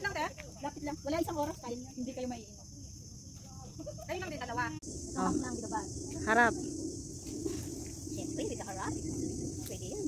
lang, te. Lapit lang. Wala isang oras kain yan. Hindi kayo maiinom. Kayo lang din dalawa. Sarap lang, di ba? Harap. Siyempre, with the harap. Pwede yan.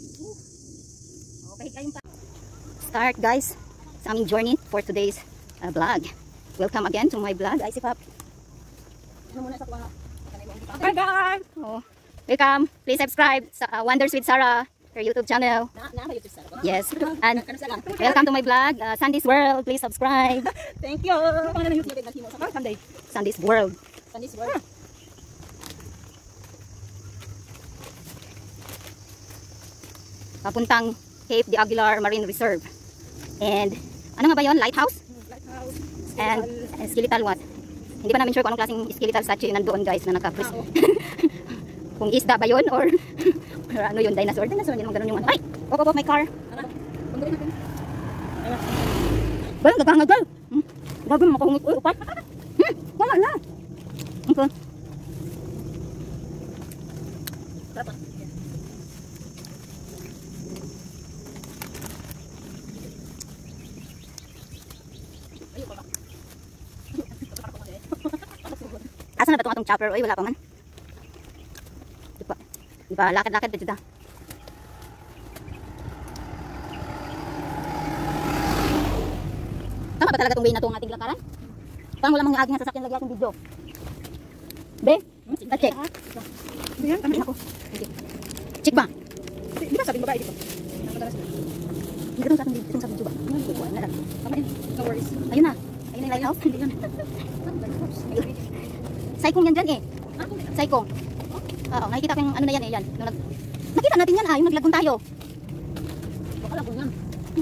Okay, kayong pa. Start guys sa aming journey for today's vlog. Welcome again to my vlog. Ay si Pap. Ano muna sa kuha? Hi guys! Oh. Welcome. Please subscribe sa Wonders with Sarah, her YouTube channel. Na YouTube sa ba? Yes. And welcome to my vlog, Sandy's World. Please subscribe. Thank you! Ano na YouTube natin mo? Sunday. Sandy's World. Sandy's World. Papuntang Cape de Aguilar Marine Reserve. And ano nga ba yun? Lighthouse? Lighthouse. And skeletal what? Hindi pa namin sure kung anong klaseng skeletal statue yung nandoon guys na naka-freeze. Kung isda ba yun or ano yun, dinosaur? Dinosaur, hindi naman ganun yung ano. Ay! Op, my car. Pagbuhin natin. Ba, nagahangag ba? Bago mo makahungit. Uy, upat. Wala na. Okay. Asa na ba itong chopper? Uy, wala pa man. Di ba, lakad-lakad dito da. Tama ba talaga itong way na itong ating lakaran? Parang wala mga aging na sasakyan lagi akong video. Be? Check. Ayan, kami ako. Check ba? Di ba sabing babae dito? Hindi ka itong sa video ba? Tama yun. No worries. Ayun na. Ayun na yung lighthouse. Hindi yun. Saikong yan dyan eh. Saikong. Oo, nakikita ko yung ano na yan eh. Yan. Nakita natin yan yung naglagong tayo. Baka lagong yan.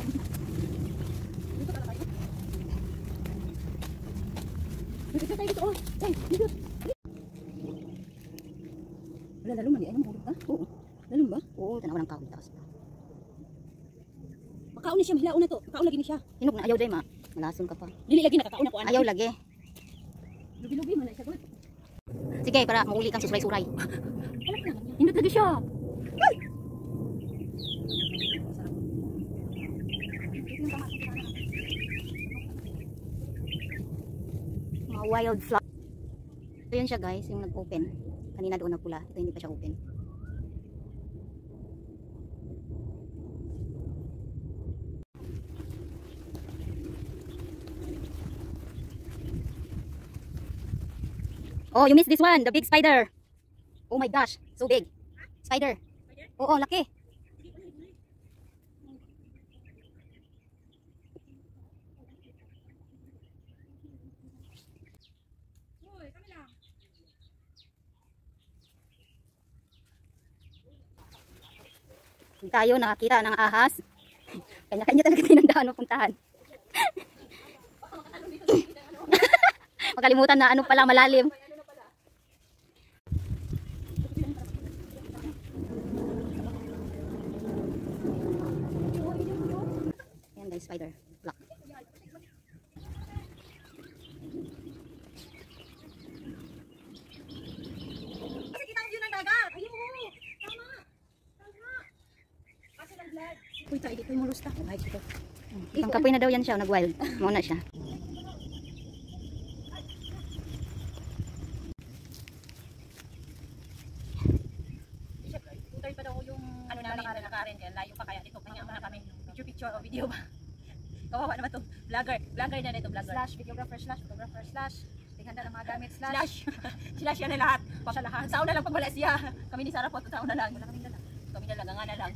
Dito tayo dito. Ay, dito. Wala lalong mali. Ay, mahulog ka? Oo. Lalong ba? Oo, tanawa ng kahoy taas. Makaon na siya. Mahilaon na to. Makaon lagi na siya. Hinog na ayaw day ma. Malason ka pa. Dili lagi nakakaon ako. Ayaw lagi. Lugi-lugi man na siya. Good. Sige, para mauli kang susuray-suray. Alak na. Hindot lagi siya. Mga wild flower. Ito yun siya guys, yung nag-open. Kanina doon na pula. Ito hindi pa siya open. Oh, you missed this one, the big spider. Oh my gosh, so big. Spider. Oo, laki. Tayo nakakita ng ahas. Kanya-kanya talaga tayo ng daan puntahan. Makalimutan na ano pala malalim. Ayan guys, spider. Black. Kasi kita ang view ng dagat. Ayun mo. Tama. Tama. Kasi ng vlog. Uy, tayo dito yung mulusta. Ay, dito. Isang kapoy na daw yan siya, nag-wild. Muna siya. Tutor pa daw yung ano namin nakarin kaya layo pa kaya dito kanya mga kami picture o video ba. Kawawa naman to. Vlogger na nito, vlogger. Slash videographer slash photographer slash tingnan na lang mga gamit slash slash yan na lahat. Pa sa lahat. Sa una lang pag wala siya. Kami ni Sarah po sa una lang. Wala kaming dala. Kami na lang nga na lang.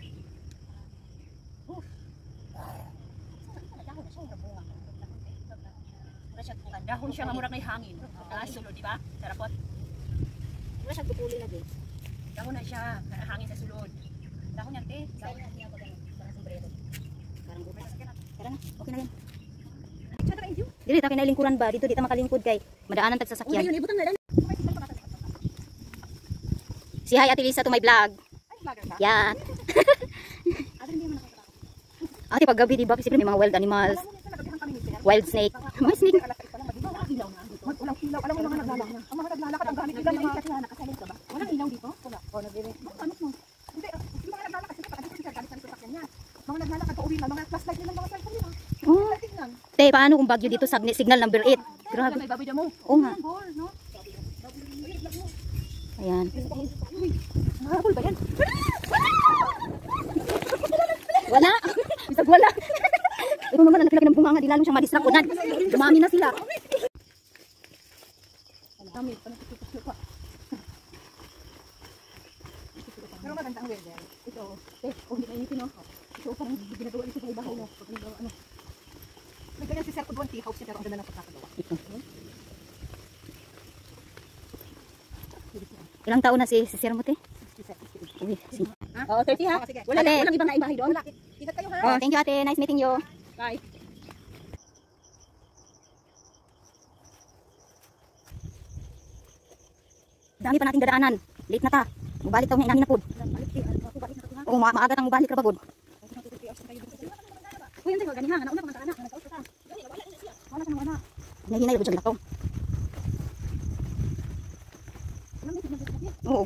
Dahon siya mamurag na hangin. Sulod, di ba? Sarapot. Wala siya tupuli lagi. Dahon na siya, hangin sa sulod. Dahon yan, te. Dahon na siya pag parang sombrero. Parang Tara na, okay na yan. Tsaka kayo. Dili ta kinalingkuran ba? Dito di ta makalingkod kay madaanan tag sasakyan. yun, ibutang na lang. Si hi Ate Lisa to my vlog. Ay, vlogger ka? Yan. Ate, hindi mo nakakatawa. Ate pag gabi di ba kasi may mga wild animals, Alam mo, minsan nagabihan kami ni Sir. wild snake. May snake. Walang ilaw na dito. Walang ilaw. Alam mo yung mga naglalakad. Ang mga naglalakad ang gamit nila mga nakasilent ka ba? Walang ilaw dito? Wala. O, nagdiri. Ano mo? Hindi, yung mga naglalakad sila, pag dito sila galit sa sasakyan niya. Mga naglalakad pa uwi na, mga flashlight nila, mga cellphone nila. Oh, Tingnan. Te, paano kung bagyo dito sa signal number 8? Grabe. May baboy na mo. Oo nga. Ball, no? Ayan. Mahabol ba yan? Wala. Bisag wala. Ito naman ang naglaki ng bunganga. Di lalo siyang madistract. Unan. Dumami na sila. Pero maganda ang weather. Ito, kung hindi kainitin, no? Ito, parang ginagawa nito sa ibahay, no? Pag ginagawa, ano? Nagganyan si Sir Kudwan, tea house siya, pero ang ganda ng pagkakagawa. Ilang taon na si Sir mo, te? Uy, Oo, 30 ha? Sige. Walang ibang naibahay doon? Wala. Ingat kayo ha? Oh, thank you, ate. Nice meeting you. Bye. Dami pa nating dadaanan. Late na ta. Mubalik tayo nga inamin na po. Oo, maaga tang mubalik ra ba pod. Uy, hindi ko ganihan. Nauna pa man sa anak. Wala sa mga anak. Nahinay po siya to. Oo.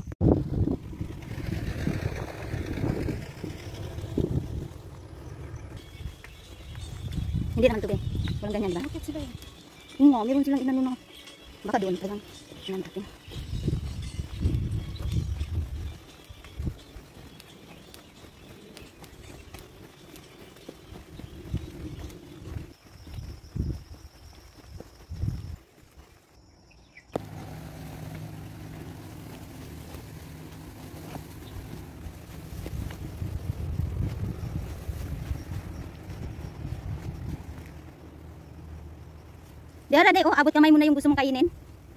Hindi naman to, be. Walang ganyan ba? Bakit sila yun? Oo, meron silang inano na. Baka doon pa lang. Tingnan natin. Diara, day, oh, abot kamay mo na yung gusto mong kainin.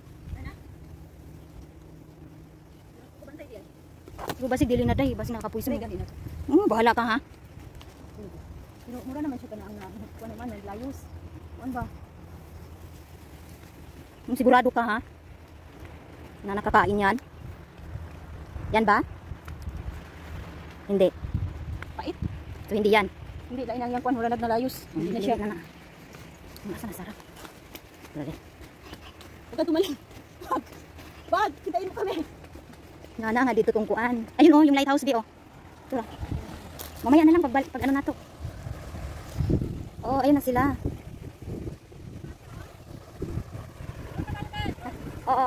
Pero basig dili na, day. Basig nakapuiso mo. Bahala ka, ha? Pero mura naman siya ka na ang kuha naman, layos. Kuhaan ba? Sigurado ka, ha? Na nakakain yan? Yan ba? Hindi. Pait? So, hindi yan. Hindi, lain ang yan kuhaan, wala na layos. Hindi na siya. Na. Masa na sarap. Dali. Huwag ka tumaling. Wag, kitain mo kami. Nga dito tong kuan. Ayun, oh, yung lighthouse di, oh. Tura. Mamaya na lang pag ano na to. Oh, ayun na sila. Oo.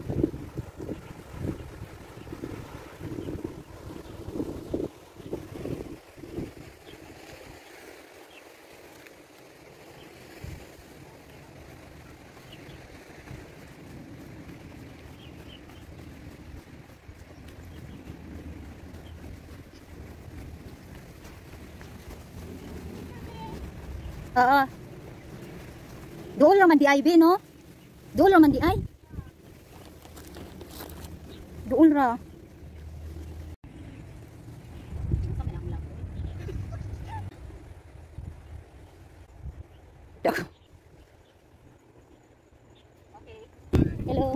Oo. Doon lang man di ay, be, no? Doon lang man di ay. Doon ra. Hello.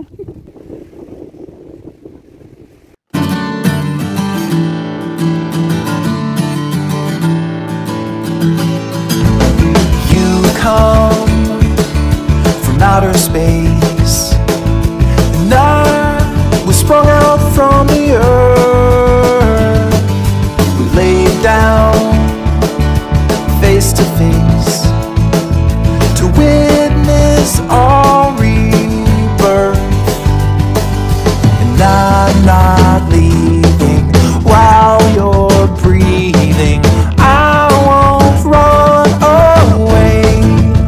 From outer space, and I was sprung out from the earth. We laid down face to face to witness our rebirth, and I'm not leaving while you're breathing. I won't run away.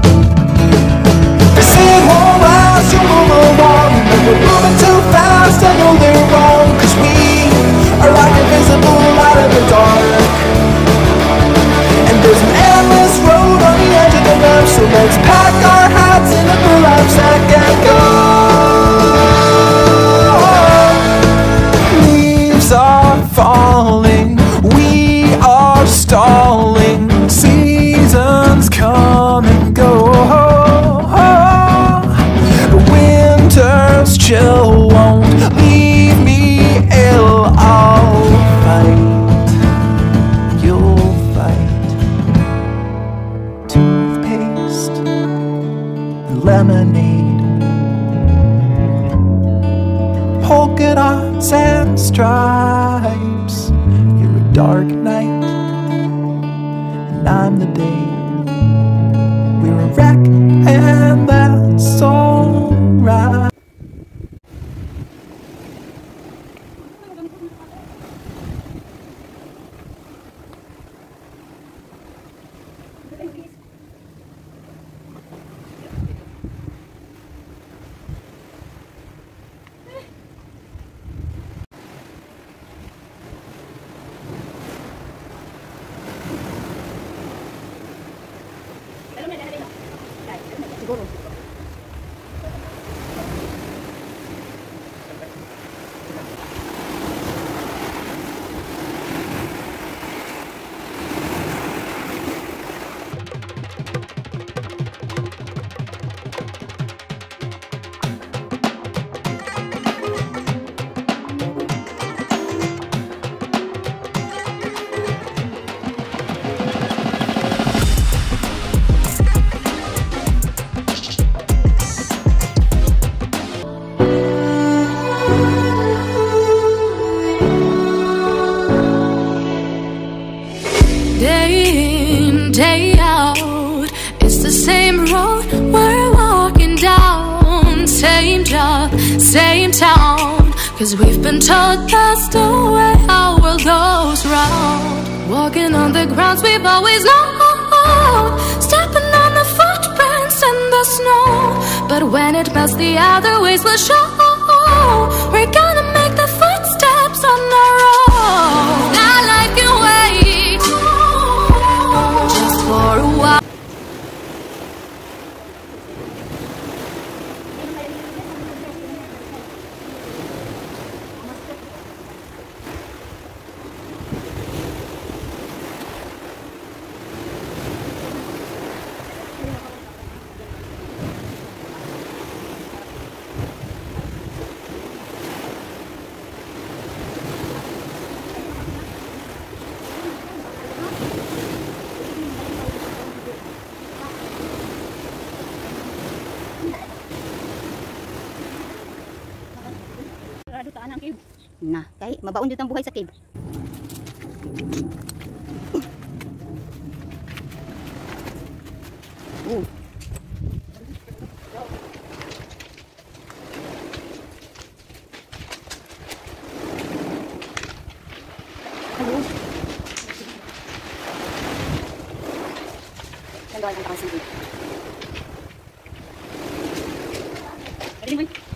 They say it won't last, you move along, but we're moving too fast. I know they're wrong, 'cause we are like invisible light in the dark. And there's an endless road on the edge of the map, so let's pack our hats in a burlap sack and go. Leaves are falling, we are stalling. Seasons come and go. The winter's chill won't leave me ill. I'll fight, you'll fight. Toothpaste and lemonade, polka dots and stripes. You're a dark night and I'm the day. We're a wreck siguro. Day in, day out, it's the same road we're walking down. Same job, same town, 'cause we've been told that's the way our world goes round. Walking on the grounds we've always known, stepping on the footprints in the snow. But when it melts, the other ways will show. We're gonna make the footsteps on our own. Now life can wait just for a while. Sarado taan ang cave. Nah, kay mabaon jud ang buhay sa cave. Hello. Nandoon ang kasi. Pwede mo